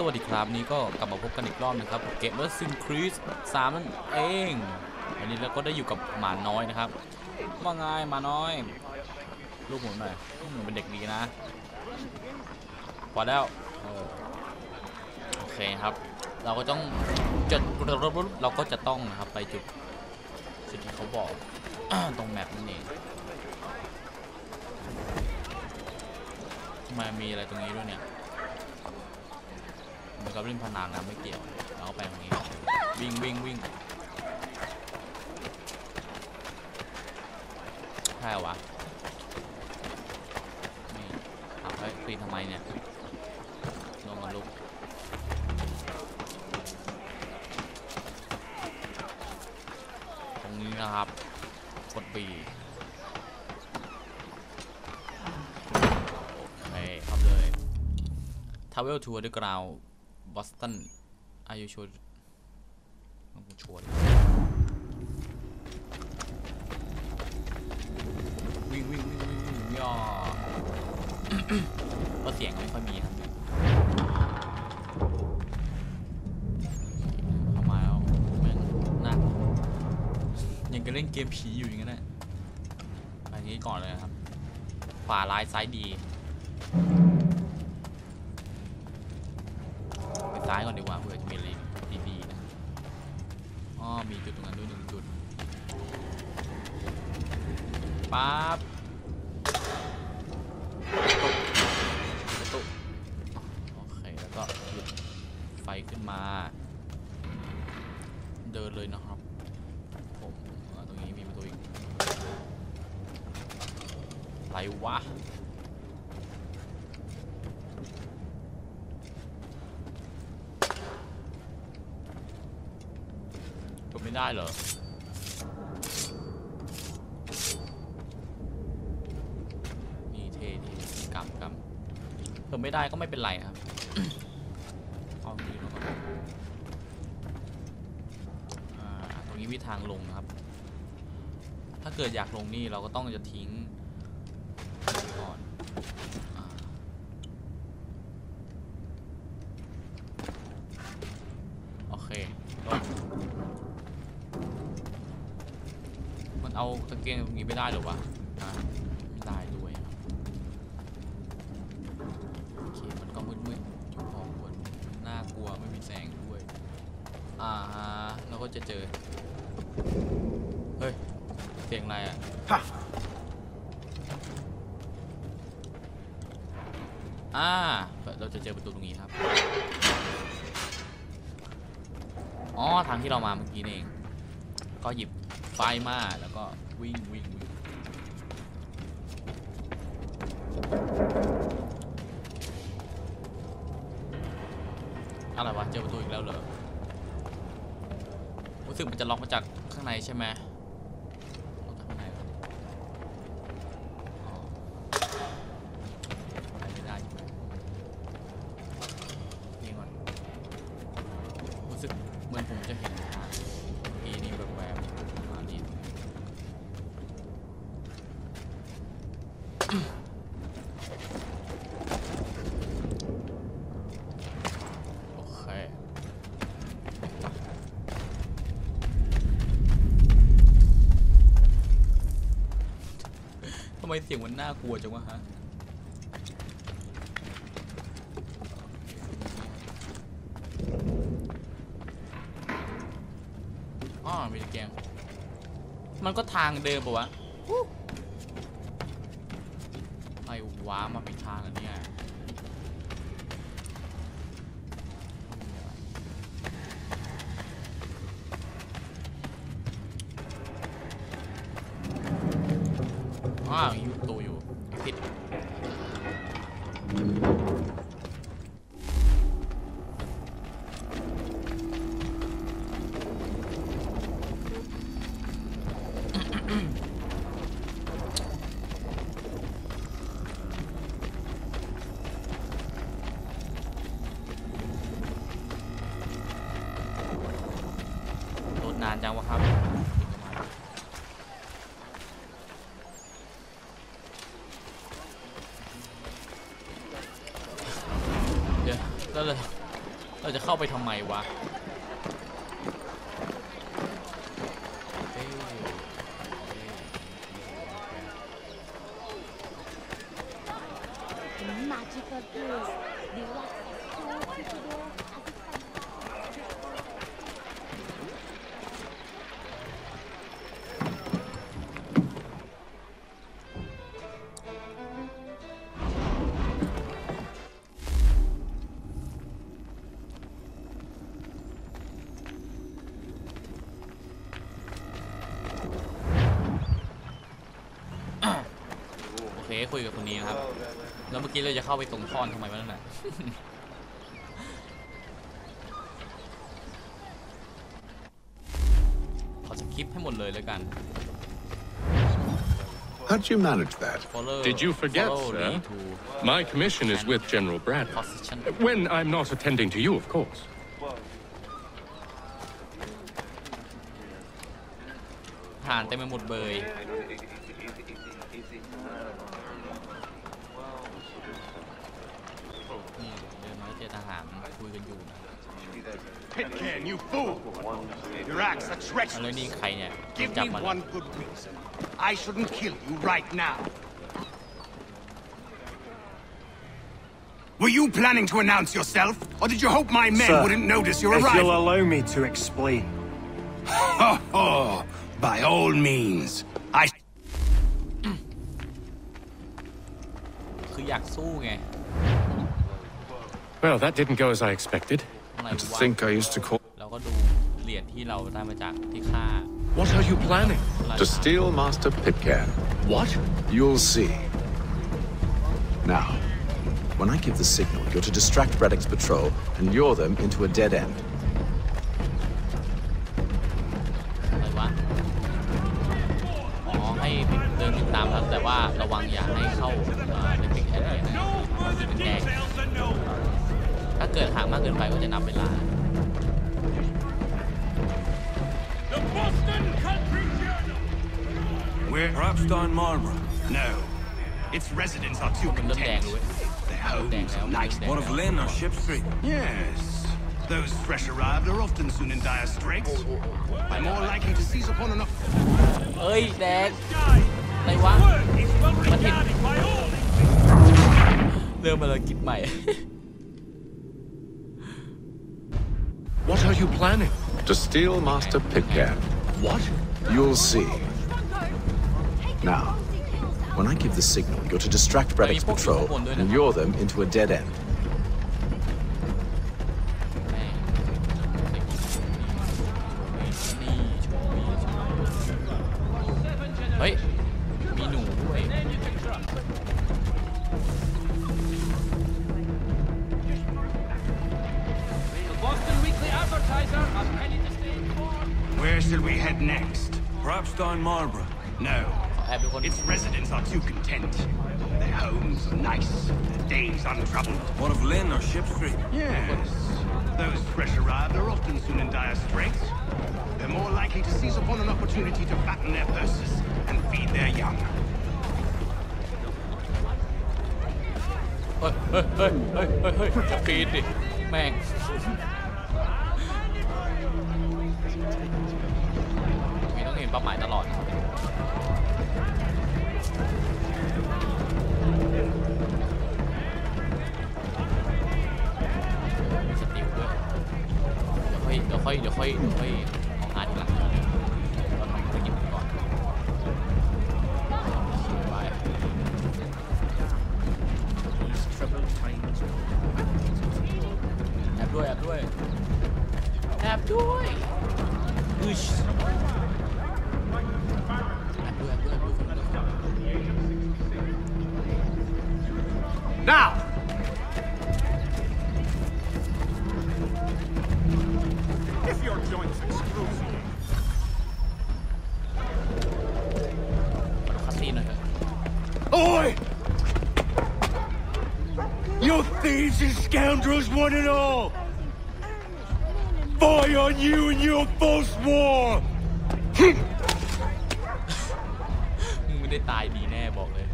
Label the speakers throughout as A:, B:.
A: วัสดีครับนี้ก็กลับมาพบกันอีกรอบนะครับเกมเมอร์ซิงครีส3นั่นเองวันนี้เราก็ได้อยู่กับหมาน้อยนะครับว่าไงหมาน้อยลูกหมูหน่อยเป็นเด็กดีนะพอแล้วโอเคครับเราก็ต้องนะครับไปจุดที่เขาบอก ตรงแมปนั่นเองทำไมมีอะไรตรงนี้ด้วยเนี่ยมันก็เล่นพนันนะไม่เกี่ยวเราก็ไปตรงนี้วิ่งใช่วะนี่เอาไปปีนทำไมเนี่ยลงมาลูกตรงนี้นะครับกดบีโอเคครับเลย Travel to the ground Boston Are you sure ต้องชัวร์วิ่งย่อ ก็เสียงไม่ค่อยมีครับเข้ามาแล้วแม่งน่ายังจะเล่นเกมผีอยู่อย่างนั้นแหละไปนี้ก่อนเลยครับขวาร้ายซ้ายดีไปซ้ายก่อนดีกว่าเผื่อจะมีอะไรดีๆนะอ๋อมีจุดตรงนั้นด้วย1 จุดปั๊บประตูโอเคแล้วก็หยุดไฟขึ้นมาเดินเลยนะครับผมตรงนี้มีประตูอีกอะไรวะกดไม่ได้เหรอนี่เท่กำเพิ่มไม่ได้ก็ไม่เป็นไรครับ เอาตรงนี้มาก่อนตรงนี้มีทางลงนะครับถ้าเกิดอยากลงนี่เราก็ต้องจะทิ้งก่อนโอเคลงมันเอาตะเกียงตรงนี้ไม่ได้หรอวะไม่ได้ด้วยโอเคมันก็มืดอยู่พอควรน่ากลัวไม่มีแสงด้วยเราก็จะเจอเฮ้ยเสียงอะไรเราจะเจอประตูตรงนี้ครับอ๋อทางที่เรามาเมื่อกี้นี่เองก็หยิบไฟมาแล้วก็วิ่งอะไรวะเจอประตูอีกแล้วเหรอรู้สึกมันจะล็อกมาจากข้างในใช่ไหมล็อกจากข้างในครับไม่ได้นี่ก่อนรู้สึกเหมือนผมจะเห็นทางนี่แบบนี่โอเคทำไมเสียงมันน่ากลัวจังวะฮะมีตะเกียงมันก็ทางเดิมปะวะไอ้ว้ามาเป็นทางอันนี้อยู่ตัวอยู่ผิดโดนนานจังวะครับเดี๋ยวแล้วเลยเราจะเข้าไปทำไมวะคุยกับคนนี้ครับแล้วเมื่อกี้เราจะเข้าไปตรงท่อนทำไมวะนั่นน่ะ ขอสคริปให้หมดเลยแล้วกัน
B: How did you manage that?
C: Did you forget, sir? My commission is with General Bradley. When I'm not attending to you, of course.
A: ทหารเต็มไปหมดเบย
D: Pitcairn, you fool! Your acts are treacherous. Give me one good reason. I shouldn't kill you right now. Were you planning to announce yourself, or did you hope my men wouldn't notice your arrival?
E: If you'll allow me to explain.
D: By all means.
A: คืออยากสู้ไง
C: Well, that didn't go as I expected.
B: I think I used to call.
A: เราก็ดูเหรียญที่เราได้มาจากที่ฆ่า
C: What are you planning?
B: To steal Master Pitcairn.
C: What?
B: You'll see. Now, when I give the signal, you're to distract Braddock's patrol and lure them into a dead end.
A: อะไรวะอ๋อให้เดินติดตามครับแต่ว่าระวังอย่าให้เข้าในปิกแฮนด์เลยนะจุดแดงถ้าเกิดห่างมากเกินไปก็จะนับเวลา
D: Where? Perhaps down Marlborough. No. Its residents are too content. Their homes are nice.
E: One of Lynn or Ship Street?
D: Yes. Those fresh arrived are often soon in dire straits. They're more likely to seize upon an...
A: เอ้ยแดงอะไรวะมันเห็นเริ่มมาเลยคิดใหม่
C: What are you planning?
B: To steal Master Pitcairn.
C: What?
B: You'll see. Now, when I give the signal, you're to distract Braddock's patrol and lure them into a dead end. เฮ้ยมีหนูด้วย
D: Where shall we head next?
E: Perhaps down Marlborough?
D: No. Its residents are too content. Their homes are nice, their days untroubled.
E: One of Lynn or Ship Street?
D: Yes. Those fresh arrived are often soon in dire straits. They're more likely to seize upon an opportunity to fatten their purses and feed their young.
A: เฮ้ยจะปีนดิแม่งมีต้องเห็นเป้าหมายตลอดมีสติลด้วยเดี๋ยวค่อยเอาหาทีหลังเราทำธุรกิจก่อนไปแอบด้วยอึชแอบด้วย
D: Now! If your joint's exclusive.
A: คาซีนหน่อยเถอะ
E: Oi! You thieves and scoundrels, one and all! Fire on you and your false war!
A: มึงไม่ได้ตายดีแน่บอกเลย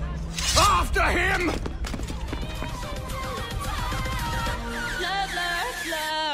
D: After him!
A: แล้ว